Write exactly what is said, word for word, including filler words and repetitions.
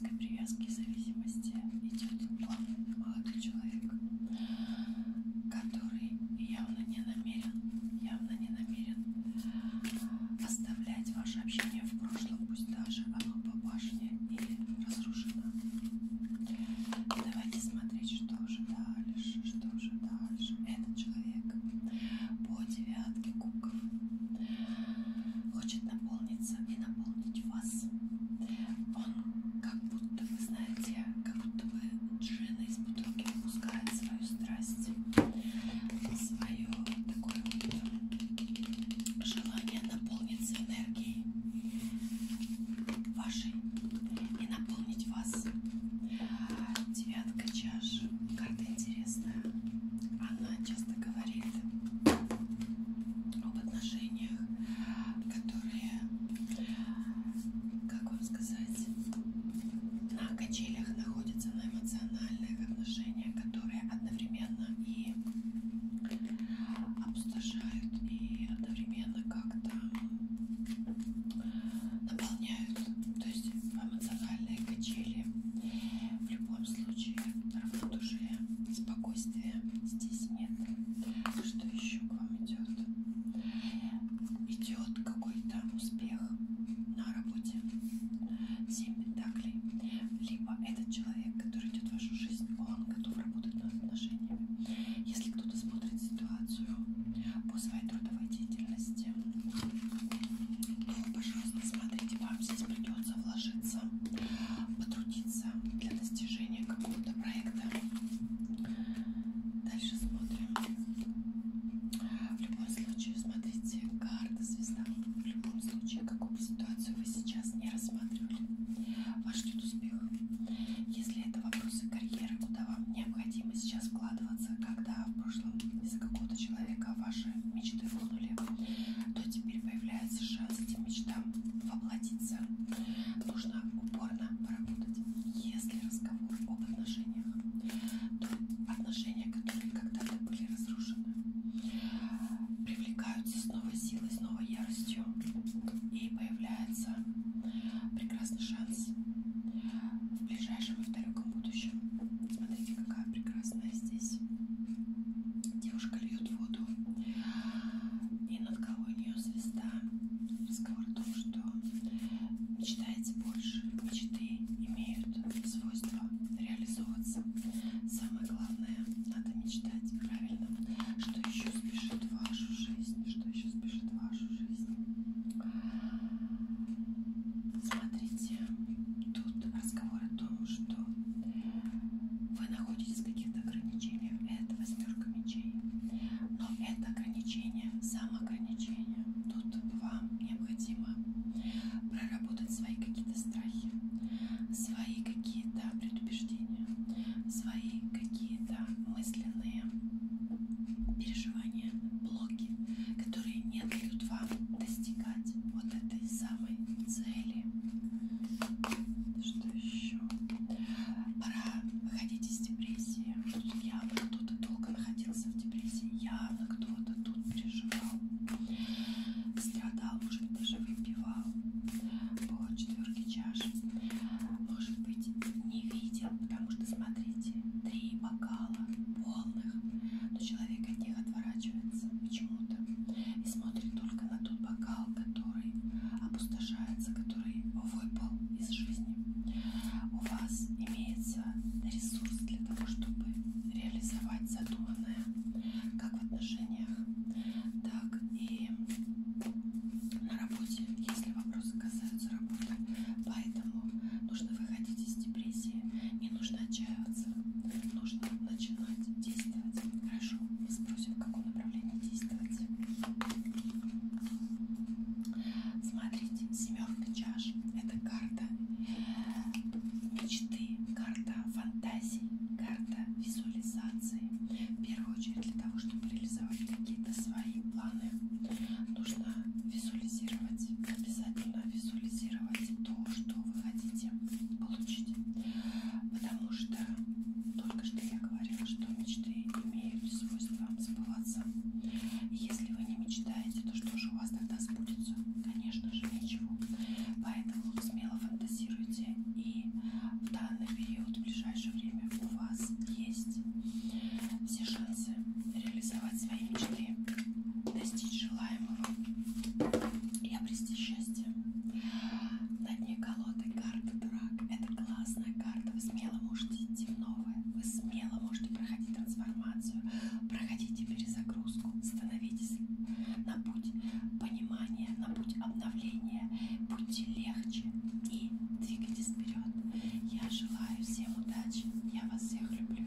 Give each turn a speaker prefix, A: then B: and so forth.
A: нарциссической привязки и зависимости идет к вам молодой человек, который явно не намерен, явно не намерен оставлять ваше общение в прошлом, пусть даже оно по башне и разрушено. Давайте смотреть, что уже дальше, что уже дальше. Этот человек по девятке кубков хочет наполниться и наполнить вас. Он как будто, вы знаете, как будто бы джин из бутылки выпускает свою страсть, свое такое вот желание наполниться энергией вашей и наполнить вас. Девятка чаш, карта интересная. Она часто говорит об отношениях, которые, как вам сказать, на качелях находятся, на эмоциональных отношениях, которые одновременно и опустошают, и одновременно как-то наполняют. То есть эмоциональные качели в любом случае равнодушие, спокойствие здесь нет. Что еще к вам идет? Идет какой-то успех на работе. Семь пентаклей. Либо этот человек, который идет в вашу жизнь, он готов работать над отношениями. Если кто-то смотрит ситуацию по своей трудовой деятельности, то, пожалуйста, смотрите, вам здесь придется вложиться, потрудиться для достижения какого-то проекта. Дальше смотрим. В любом случае, смотрите, карта звезда. В любом случае, какую бы ситуацию вы сейчас не рассматривали, вас ждет успех. Если это вопросы карьеры, куда вам необходимо сейчас вкладываться, когда в прошлом из-за какого-то человека ваши мечты рухнули, то теперь появляется шанс этим мечтам воплотиться. Нужно упорно поработать. Если разговор об отношениях, то отношения, которые когда-то были разрушены, привлекаются с новой силой, с новой яростью, и появляется прекрасный шанс в ближайшем и в далеком будущем. Смотрите, какая прекрасная здесь девушка льет воду, и над головой у нее звезда. Разговор о том, что мечтаете больше, мечты имеют свойство реализовываться. Самое главное, надо мечтать правильно. Что еще спешит в вашу жизнь? Что еще спешит в вашу жизнь? Смотрите, тут разговор о том, что вы находитесь в каких-то ограничениях. Это восьмерка мечей. Но это ограничение, самоограничение. Тут вам необходимо проработать свои какие-то страхи, свои какие-то предубеждения, свои какие-то мысленные переживания, блоки, которые не дают вам достигать вот этой самой цели. Что еще? Пора выходить из депрессии. Тут явно кто-то долго находился в депрессии, явно кто-то тут переживал, страдал, может быть, даже выпивал по четверке чаш. Может быть, не видел, потому что, смотрите, три бокала полных, но человек от них отворачивается почему-то и смотрит только на тот бокал, который опустошается, который выпал из жизни. У вас имеется ресурс для того, чтобы реализовать задуманное как в отношениях, так и на работе, если вопросы касаются работы. Поэтому нужно выходить из депрессии, не нужно отчаиваться, нужно начинать действовать. Хорошо, мы спросим, в каком направлении действовать. Смотрите, семерка чаш – это карта мечты, карта фантазий, карта визуализации. В первую очередь, для того, чтобы реализовать какие-то свои планы, нужно визуализировать, обязательно визуализировать то, что вы хотите получить. Потому что только что я говорила, что мечты имеют свойство сбываться. И если вы не мечтаете, то что же у вас тогда сбудется? Конечно же, ничего. Поэтому смело фантазируйте и пути легче и двигайтесь вперед. Я желаю всем удачи. Я вас всех люблю.